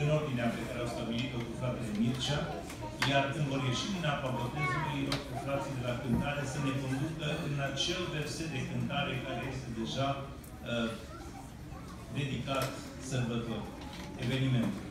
în ordinea pe care au stabilit-o cu fratele Mircea, iar când vor ieși din apa botezului, rog cu frații de la cântare să ne conducă în acel verset de cântare care este deja dedicat sărbători, evenimentului.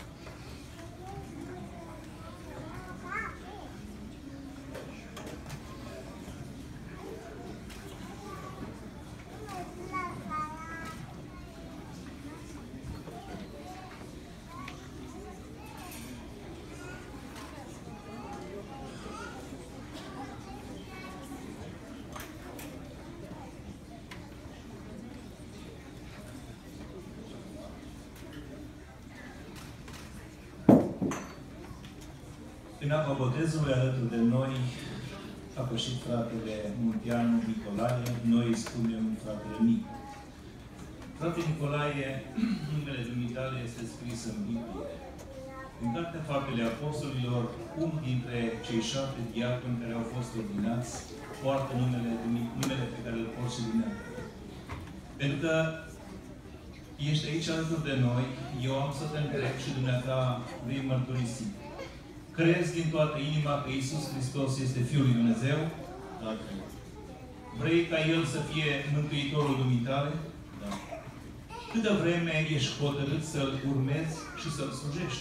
În apa botezului, alături de noi, a pășit fratele Munteanu Nicolae, noi îi spunem fratele Nicu. Frate Nicolae, numele dumitale este scris în Biblie. În Cartea Faptele Apostolilor, unul dintre cei 7 diaconi care au fost ordinați, poartă numele pe care îl poți și dumneavoastră. Pentru că ești aici alături de noi, eu am să te întreb și dumneata vei mărturisi. Crezi din toată inima că Iisus Hristos este Fiul lui Dumnezeu? Da, cred. Vrei ca El să fie Mântuitorul dumitale? Da. Câtă vreme ești hotărât să-L urmezi și să-L slujești?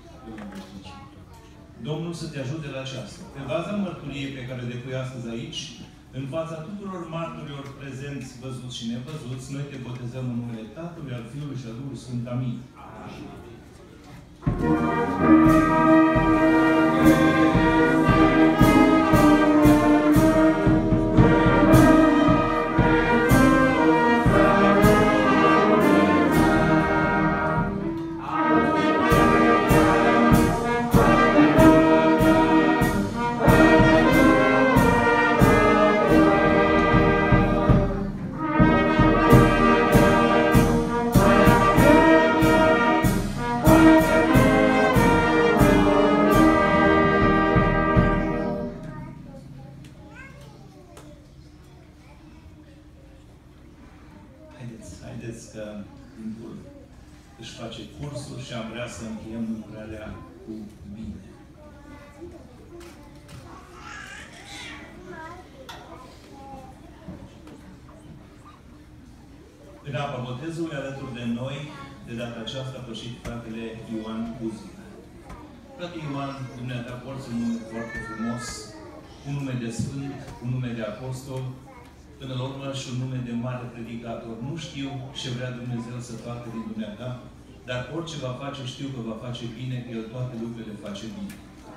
Domnul să te ajute la aceasta. Pe baza mărturiei pe care o depui astăzi aici, în fața tuturor martorilor prezenți, văzuți și nevăzuți, noi te botezăm în numele Tatălui, al Fiului și al Duhului Sfânt. Amin. Haideți că timpul își face cursul și am vrea să încheiem lucrarea cu bine. În apa botezului, alături de noi, de data aceasta a pășit fratele Ioan Uzica. Frate Ioan, dumneata porți un nume foarte frumos, un nume de sfânt, un nume de apostol, până la urmă și un nume de mare predicator. Nu știu ce vrea Dumnezeu să facă din dumneata, dar orice va face, știu că va face bine, că El toate lucrurile le face bine.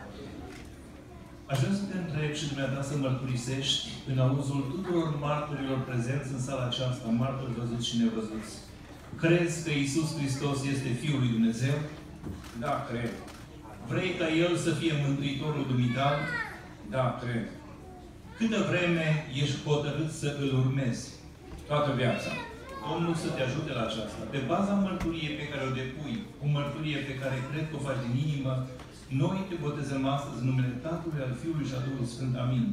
Aș vrea să te întreb și dumneata să mărturisești în auzul tuturor martorilor prezenți în sala aceasta, martori văzuți și nevăzuți. Crezi că Iisus Hristos este Fiul lui Dumnezeu? Da, cred. Vrei ca El să fie Mântuitorul dumital? Da, cred. Câtă vreme ești hotărât să îl urmezi? Toată viața. Domnul să te ajute la aceasta. Pe baza mărturiei pe care o depui, cu mărturie pe care cred că o faci din inimă, noi te botezăm astăzi în numele Tatălui, al Fiului și al Duhului Sfânt. Amin.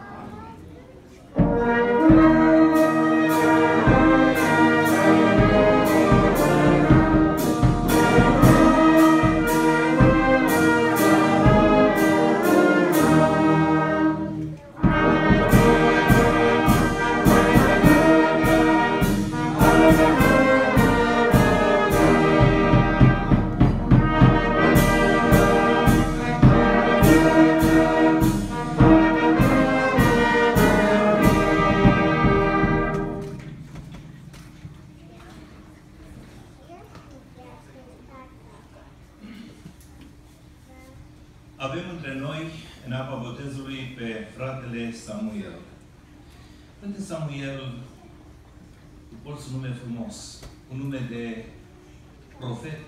Avem între noi, în apa botezului, pe fratele Samuel. Frate Samuel, tu porți un nume frumos, un nume de profet.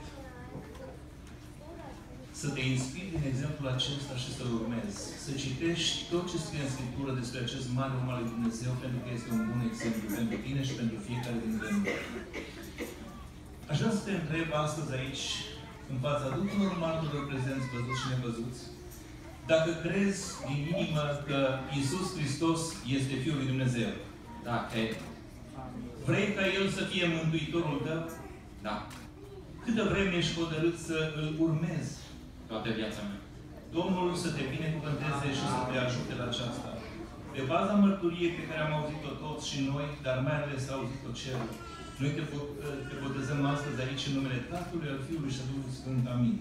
Să te inspiri din exemplul acesta și să-l urmezi. Să citești tot ce scrie în Scriptură despre acest mare om al lui Dumnezeu, pentru că este un bun exemplu pentru tine și pentru fiecare dintre noi. Aș vrea să te întreb astăzi aici, în fața tuturor martorilor prezenți, văzuți și nevăzuți, dacă crezi din inimă că Iisus Hristos este Fiul lui Dumnezeu. Da, cred. Vrei ca El să fie Mântuitorul tău? Da. Câtă vreme ești hotărât să îl urmezi? Toată viața mea. Domnul să te binecuvânteze și să te ajute la aceasta. Pe baza mărturiei pe care am auzit-o toți și noi, dar mai ales a auzit-o cerul, noi te botezăm astăzi aici în numele Tatălui, al Fiului și al Duhului Sfânt. Amin.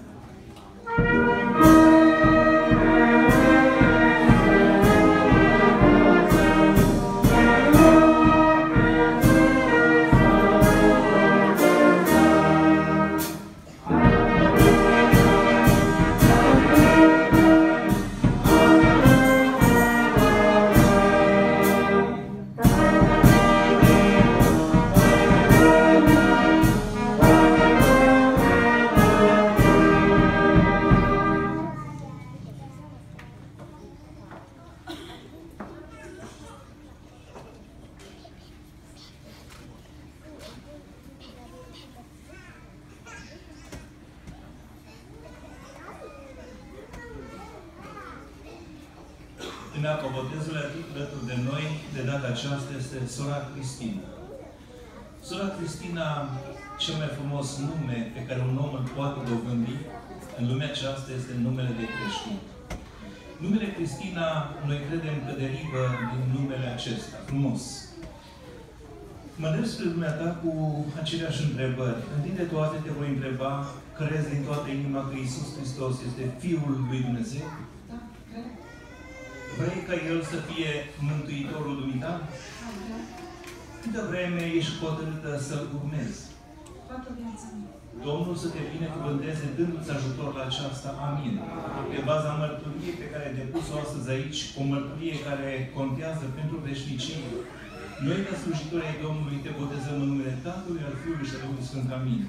În apa botezului alături de noi, de data aceasta, este sora Cristina. Sora Cristina, cel mai frumos nume pe care un om îl poate dobândi în lumea aceasta este numele de creștin. Numele Cristina, noi credem că derivă din numele acesta, frumos. Mă îndrept spre dumneata cu aceleași întrebări. Întâi de toate te voi întreba, crezi din toată inima că Iisus Hristos este Fiul lui Dumnezeu? Da, cred. Vrei ca El să fie Mântuitorul dumitale? Câtă vreme ești hotărâtă să-L urmezi? Toată viața mea. Domnul să te binecuvânteze dându-ți ajutor la aceasta. Amin. Pe baza mărturiei pe care ai depus-o astăzi aici, o mărturie care contează pentru veșnicie, noi, ca slujitori ai Domnului, te botezăm în numele Tatălui, al Fiului și al Duhului Sfânt. Amin.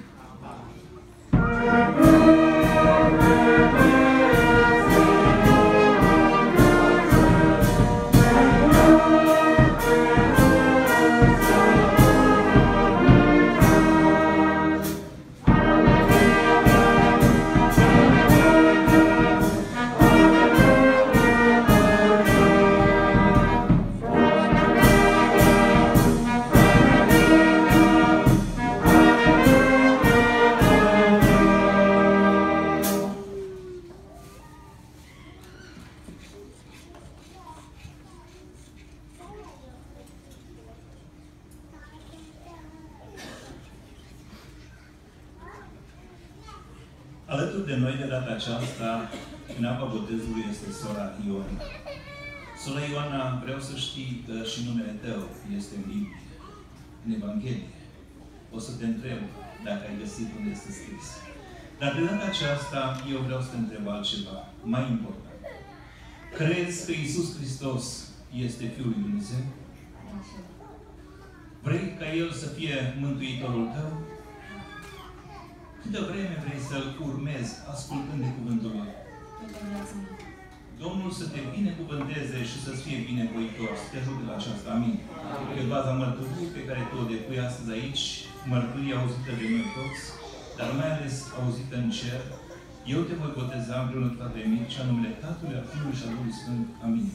Alături de noi de data aceasta, în apa botezului, este sora Ioana. Sora Ioana, vreau să știi că și numele tău este în Biblie, în Evanghelie. O să te întreb dacă ai găsit unde este scris. Dar de data aceasta, eu vreau să te întreb altceva, mai important. Crezi că Iisus Hristos este Fiul lui Dumnezeu? Vrei ca El să fie Mântuitorul tău? Câtă vreme vrei să-L urmezi ascultând de cuvântul Lui? Domnul să te binecuvânteze și să-ți fie binevoitor, să te ajute la aceasta. Amin. Pe baza mărturiei pe care tu o depui astăzi aici, mărturie auzită de noi toți, dar mai ales auzită în cer, eu te voi boteza împreună cu Tatăl Mic și numele Tatălui, al Fiului și al Duhului Sfânt. Amin.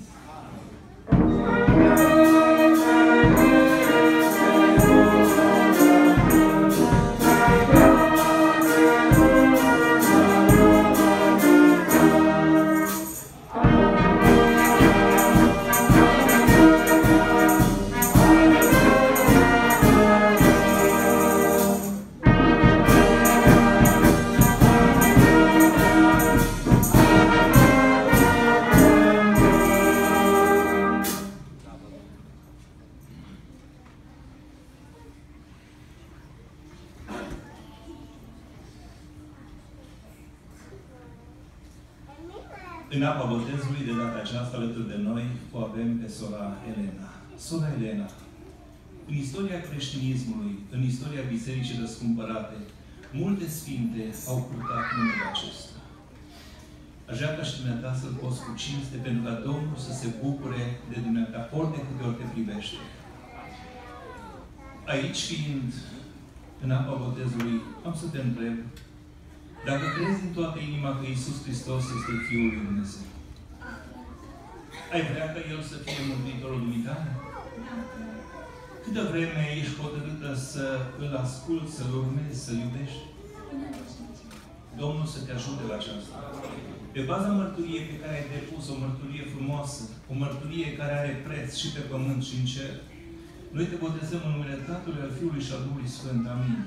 În apa botezului, de data aceasta, alături de noi, o avem pe sora Elena. Sora Elena, în istoria creștinismului, în istoria Bisericii Răscumpărate, multe sfinte au purtat numele acesta. Aș vrea ca și dumneata să-L poți cu cinste, pentru ca Domnul să se bucure de dumneata ori de câte ori te privește. Aici, fiind în apa botezului, am să te întreb, dacă crezi din toată inima că Iisus Hristos este Fiul lui Dumnezeu, ai vrea ca El să fie Mântuitorul dumitale? Câtă vreme ești hotărâtă să Îl asculți, să-L urmezi, să-L iubești? Domnul să te ajute la aceasta. Pe baza mărturiei pe care ai depus, o mărturie frumoasă, o mărturie care are preț și pe pământ și în cer, noi te botezăm în numele Tatălui, al Fiului și al Duhului Sfânt. Amin.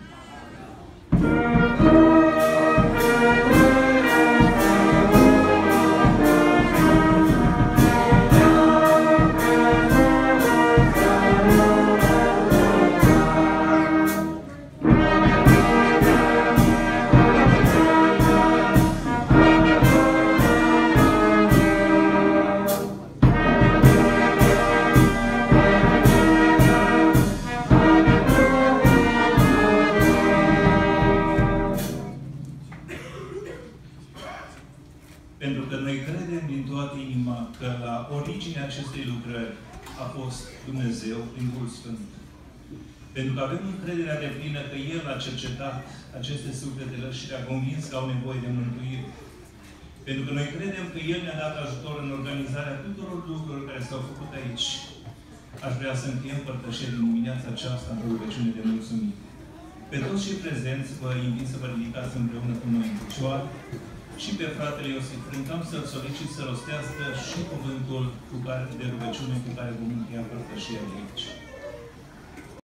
Pentru că noi credem din toată inima că la originea acestei lucrări a fost Dumnezeu prin Duhul Sfânt. Pentru că avem încrederea deplină că El a cercetat aceste sufletele și te-a convins că au nevoie de mântuire. Pentru că noi credem că El ne-a dat ajutor în organizarea tuturor lucrurilor care s-au făcut aici. Aș vrea să încheiem părtășirea din dimineața aceasta în rugăciune de mulțumire. Pe toți cei prezenți vă invit să vă ridicați împreună cu noi în picioare și pe fratele Iosif Frâncam să-l solicit să rostească și cuvântul de rugăciune cu care vom încheia părtășirea de aici.